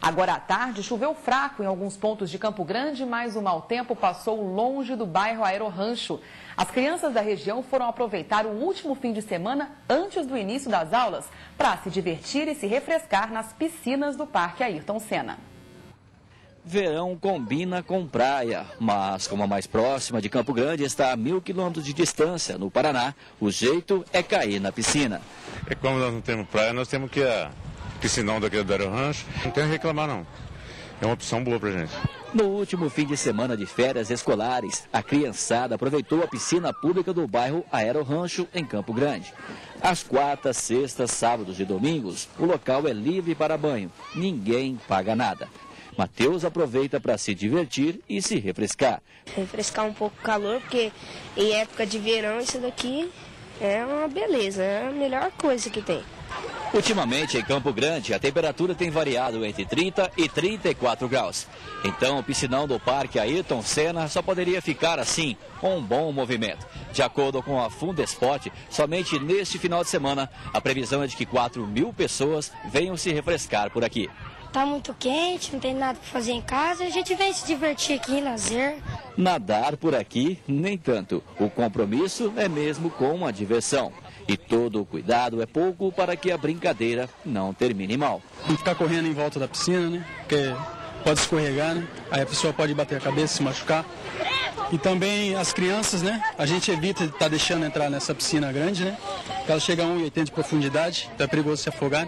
Agora à tarde, choveu fraco em alguns pontos de Campo Grande, mas o mau tempo passou longe do bairro Aerorancho. As crianças da região foram aproveitar o último fim de semana antes do início das aulas para se divertir e se refrescar nas piscinas do Parque Ayrton Senna. Verão combina com praia, mas como a mais próxima de Campo Grande está a 1.000 quilômetros de distância, no Paraná, o jeito é cair na piscina. E como nós não temos praia, nós temos que ir a piscinão daquele do Aerorancho. Não tem a reclamar, não. É uma opção boa pra gente. No último fim de semana de férias escolares, a criançada aproveitou a piscina pública do bairro Aerorancho, em Campo Grande. Às quartas, sextas, sábados e domingos, o local é livre para banho. Ninguém paga nada. Matheus aproveita para se divertir e se refrescar. Refrescar um pouco o calor, porque em época de verão isso daqui é uma beleza, é a melhor coisa que tem. Ultimamente, em Campo Grande, a temperatura tem variado entre 30 e 34 graus. Então, o piscinão do Parque Ayrton Senna só poderia ficar assim, com um bom movimento. De acordo com a Fundespot, somente neste final de semana, a previsão é de que 4.000 pessoas venham se refrescar por aqui. Tá muito quente, não tem nada para fazer em casa, a gente vem se divertir aqui, lazer. Nadar por aqui, nem tanto. O compromisso é mesmo com a diversão. E todo o cuidado é pouco para que a brincadeira não termine mal. Não ficar correndo em volta da piscina, né? Porque pode escorregar, né? Aí a pessoa pode bater a cabeça, se machucar. E também as crianças, né? A gente evita estar deixando entrar nessa piscina grande, né? Porque ela chega a 1,80 de profundidade, então é perigoso se afogar.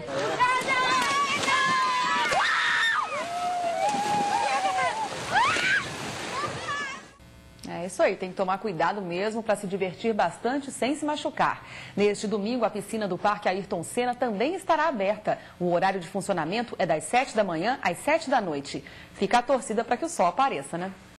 É isso aí, tem que tomar cuidado mesmo para se divertir bastante sem se machucar. Neste domingo, a piscina do Parque Ayrton Senna também estará aberta. O horário de funcionamento é das 7 da manhã às 7 da noite. Fica a torcida para que o sol apareça, né?